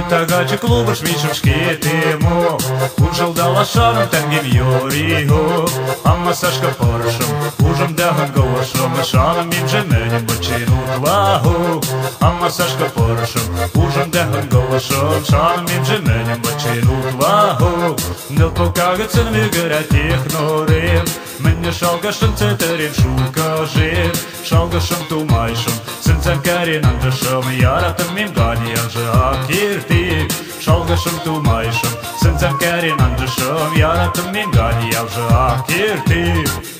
tagad klubas mīšam škietimu, un žaldala šaram tengim jorīhu. Amma saška poršam, užam dehan gošam, šaram im žemeņam bačinu tvahu. Amma saška poršam, užam dehan gošam, šaram im žemeņam bačinu tvahu. Dėl to kagad sen vigara tiek norim, Viņa šalgašam ceterim šūkažiem, šalgašam tumaišam, sen karin andrašam, jāratam im gāņiem žāk ir tīk. Šalgašam tumaišam, sen karin andrašam, jāratam im gāņiem žāk ir tīk.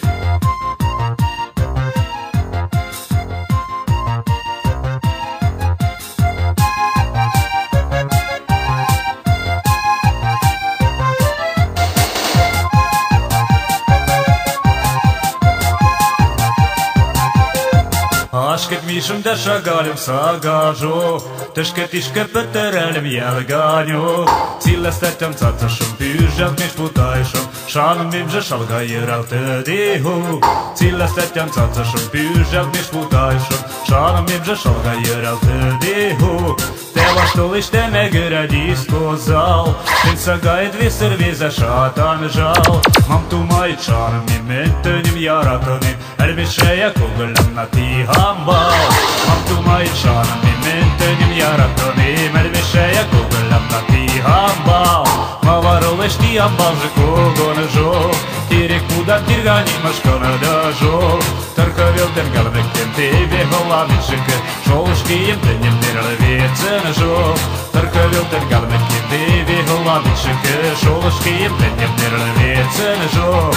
Ašket mīšam dažā gaļam sagāžu, tašket išket paterēļam jāvegāņu. Cīles teķam cacašam, pīžāk mīš putaišam, šānam imža šalgā ierau tēdīhu. Cīles teķam cacašam, pīžāk mīš putaišam, šānam imža šalgā ierau tēdīhu. Teva stoliš te negaradīs to zal, ten sagaid visur viza šātān žal. Mam tu mait šānam imenteņam jāratanim, elmišēja kugaļam natīham bal. Mam tu mait šānam imenteņam jāratanim, elmišēja kugaļam natīham bal. Mavaroleș tiam balжи когона жо, тирек пуда тиргани машкана да жо. Тархавел тергалвек тем тебе холамичек, шолушкием тенем терловецен жо. Тархавел тергалвек тем тебе холамичек, шолушкием тенем терловецен жо.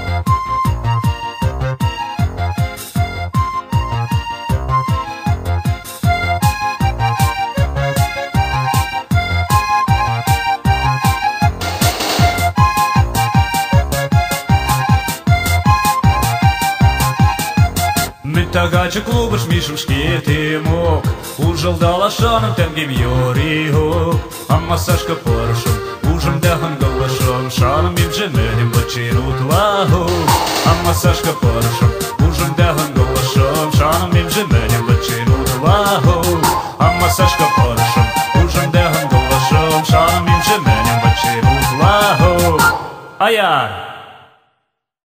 Tagad klubas mīšam škietimu, un žaldala šanam tengim jorīhu. Amma saška poršam, užam dehan galašam, šanam im žemeņam bačinu tvahu. Amma saška poršam, užam dehan galašam, šanam im žemeņam bačinu tvahu. Amma saška poršam, užam dehan galašam, šanam im žemeņam bačinu tvahu. Ajār!